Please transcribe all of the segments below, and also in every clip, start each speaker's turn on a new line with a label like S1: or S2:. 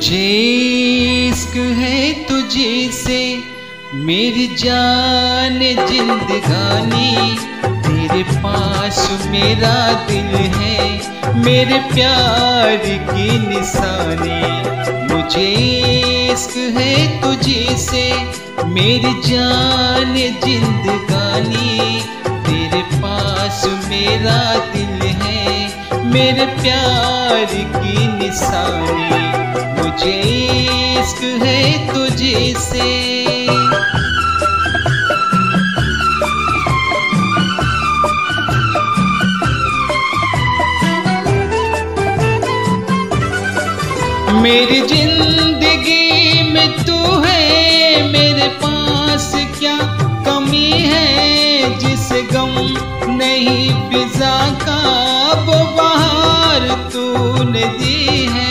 S1: मुझे इश्क है तुझे से मेरी जान जिंदगानी, तेरे पास मेरा दिल है मेरे प्यार की निशानी। मुझे इश्क है तुझे से मेरी जान जिंदगानी, तेरे पास मेरा दिल है मेरे प्यार की निशानी। मुझे इश्क है तुझे से। मेरी जिंदगी में तू है, मेरे पास क्या कमी है, जिस गम नहीं फिजा का वो बहार तूने दी है।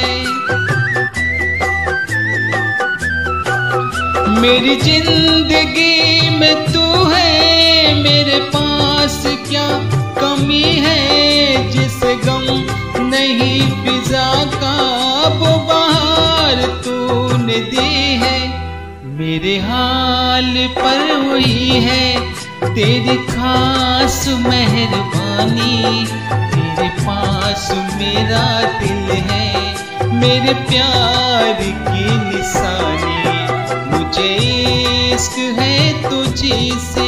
S1: मेरी जिंदगी में तू है, मेरे पास क्या कमी है, जिस गम नहीं फिजा का वो बहार तूने दी है। मेरे हाल पर हुई है तेरी खास मेहरबानी, तेरे पास मेरा दिल है मेरे प्यार की निशानी। मुझे इश्क है तुझे से।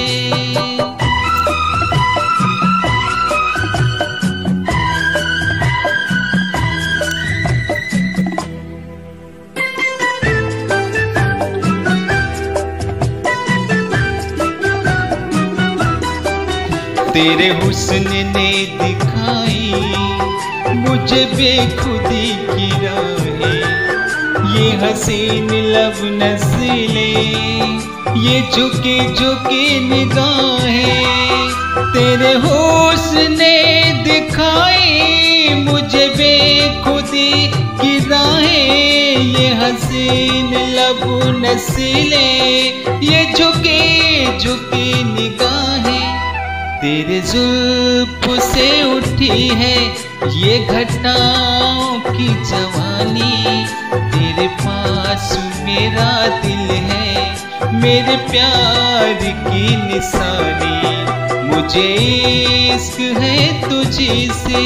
S1: तेरे हुस्न ने दिखाई मुझे बेखुदी की राहें, ये हसीन लब नस्लें, ये झुके झुके निगाहें। तेरे हुस्न ने दिखाई मुझे बेखुदी की राहें, ये हसीन लब नस्लें, ये झुके झुके निगाहें। तेरे जुल्फ से उठी है ये घटाओं की जवानी, तेरे पास मेरा दिल है मेरे प्यार की निशानी। मुझे इश्क है तुझे से।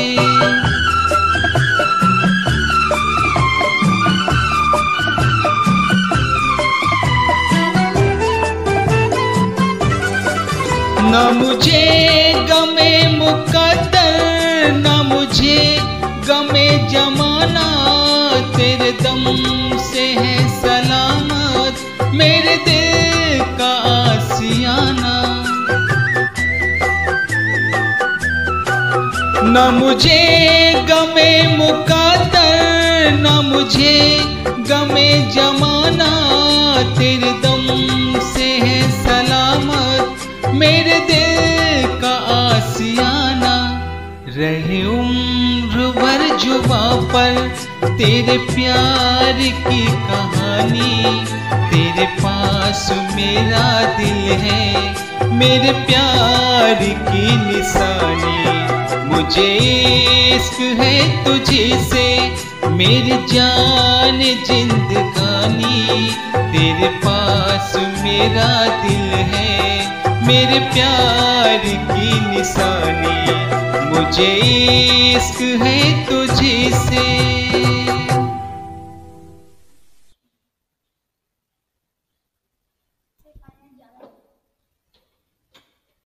S1: ना मुझे गमे मुकद्दर, ना मुझे गमे जमाना, तेरे दम से है सलामत मेरे दिल का आशियाना। ना मुझे गमे मुकद्दर, ना मुझे गमे जमाना, तेरे दम से है सलामत मेरे दिल का आशियाना। रहे उम्र भर जुबां पर तेरे प्यार की कहानी, तेरे पास मेरा दिल है मेरे प्यार की निशानी। मुझे इश्क है तुझे से मेरी जान जिंदगानी, तेरे पास मेरा दिल है मेरे प्यार की निशानी। मुझे इश्क है तुझे से।